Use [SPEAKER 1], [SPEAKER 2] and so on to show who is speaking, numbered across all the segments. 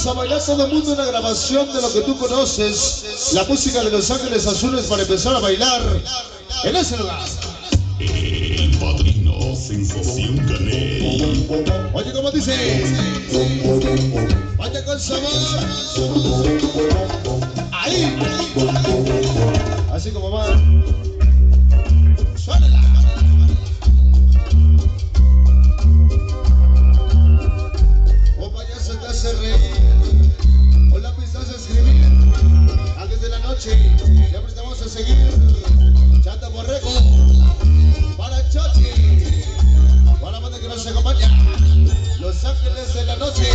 [SPEAKER 1] Vamos a bailar todo el mundo una grabación de lo que tú conoces. La música de Los Ángeles Azules para empezar a bailar en ese lugar.
[SPEAKER 2] El Padrino Sensación Caney.
[SPEAKER 1] Oye, ¿cómo dice? Vaya con sabor. Ahí. Así como va. Suénala. Un payaso te hace reír. O lápiz te hace escribir. Antes de la noche, siempre te vamos a seguir. Chata Borrego. Para Chochi. Para la banda que nos acompaña. Los Ángeles de la Noche.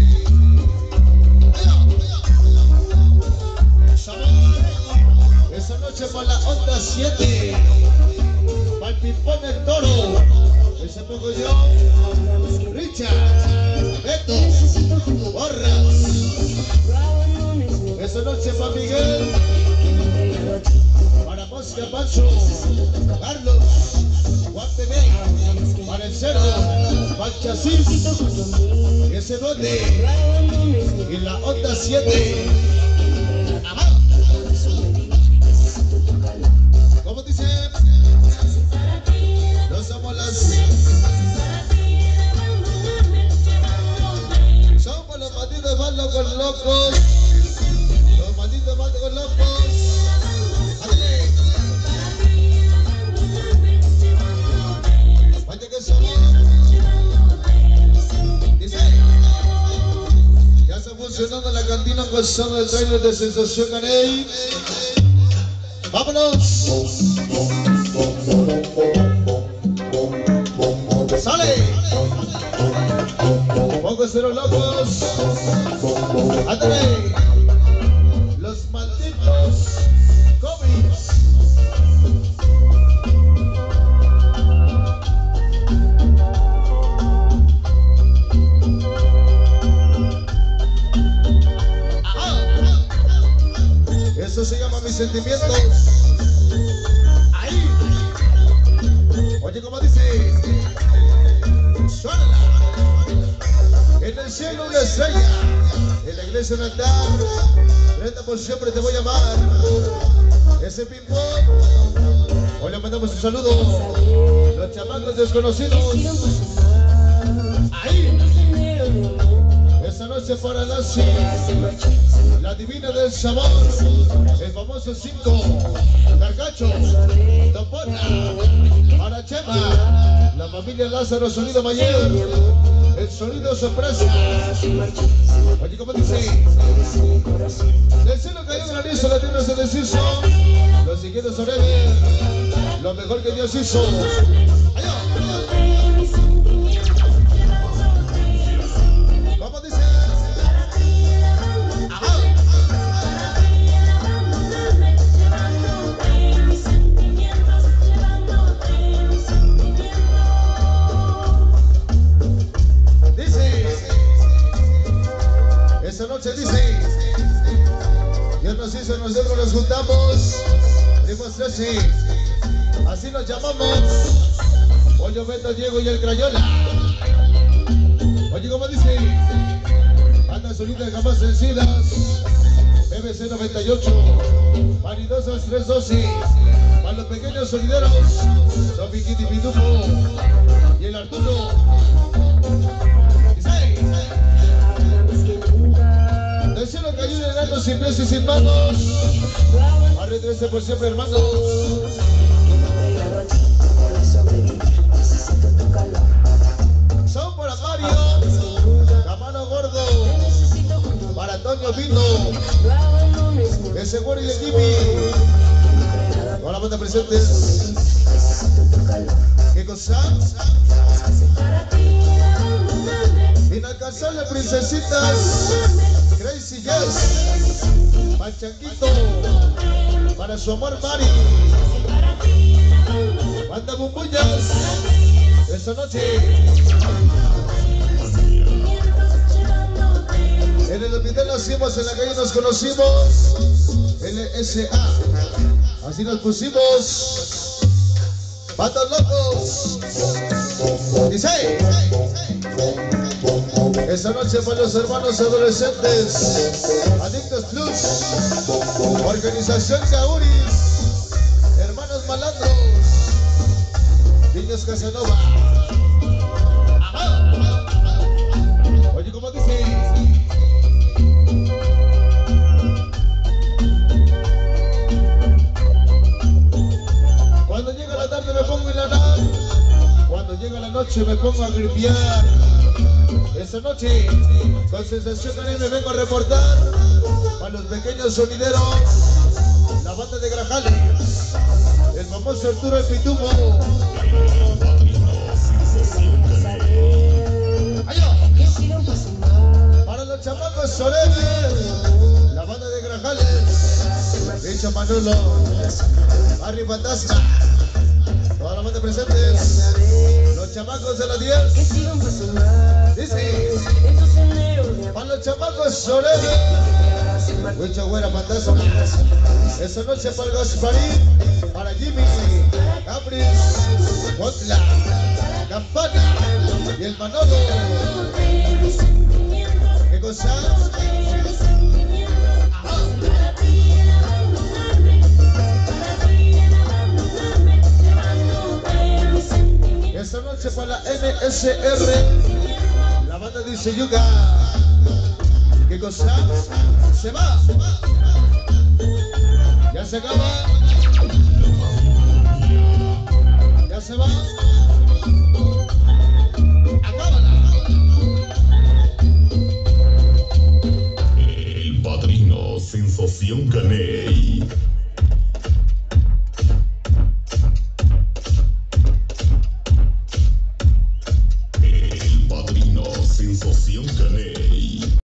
[SPEAKER 1] Esa noche por la onda 7. Para el Pipón el Toro. Ese pongo yo. Richard. Beto. Borras. Esa noche para Miguel. Para Mosca Pancho. Carlos. Juan Bebé. Para el Cerdo. Para el Chasis. Ese duende. Y la onda 7. Ajá. ¿Cómo dice? No somos las... Somos los malditos malos con locos. Los malditos malos con locos. ¡Ándale! Vaya que somos. Dice. Ya está funcionando la cantina con solo el trailer de Sensación Caney. ¡Vámonos! ¡Sale! ¡Pocos de los locos! ¡Ándale! Los malditos cómics. Eso se llama Mis Sentimientos. Ahí. Oye, ¿cómo dice? Suénala. En el cielo una estrella. En la iglesia un altar. Prenda por siempre te voy a amar. Ese ping-pong. Hoy le mandamos un saludo. Los chamacos desconocidos. Ahí. Esta noche para la divina del sabor, el famoso 5, Carcacho, Topona, para Chema, la familia Lázaro, sonido mayor, el sonido sorpresa. Oye, ¿cómo dice? Del cielo cayó granizo, la tierra se deshizo, los siguientes sobreviven, lo mejor que Dios hizo. ¡Allá! ¿Cómo dice? ¡Ajá! Dice, esta noche dice, Dios nos hizo, nosotros nos juntamos, primos 13, así nos llamamos, Pollo, Beto, Diego y el Crayola. Oye, ¿cómo dice? Anda solita jamás vencidas. BBC 98. Vanidosas 312. Para los pequeños solideros. Son Viquiti Pitufo. Y el Arturo. Dice. Del cielo cayó un enano sin pies y sin manos. Arre 13 por siempre, hermanos. Son para Mario, la mano gordo, para Antonio Pino, ese güero y el Jimmy, con la banda presentes. ¿Qué cosa? Inalcanzable princesitas, Crazy Jess, Panchanquito, para su amor Mari, banda Bumbullas. Esta noche en el hospital nacimos, en la calle nos conocimos. LSA, así nos pusimos. Patos locos. Dice. Esta noche para los hermanos adolescentes, Adictos Plus, Organización Cauris, Hermanos Malandros, Niños Casanova. Ajá. Oye, ¿cómo dice? Cuando llega la tarde me pongo a hilarar, cuando llega la noche me pongo a gripear. Esta noche, con Sensación Caney me vengo a reportar para los pequeños sonideros, la banda de Grajales, el famoso Arturo el Pitumo. Para los chamacos solenes, la banda de Grajales, Bicho Manolo, Barry Fantasma, toda la banda presentes, los chamacos de la 10. Dice, para los chamacos solenes, Bicho Güera Fantasma. Esta noche para el Gasparín, para Jimmy, Capris, Botla, Campana y el Manolo. ¿Qué cosa? Esta noche para la NSR, la banda dice Yuga. ¿Qué cosa? Se va. Ya se acaba. Ya se va. Acábala.
[SPEAKER 2] El Padrino Sensación Caney. El Padrino Sensación Caney.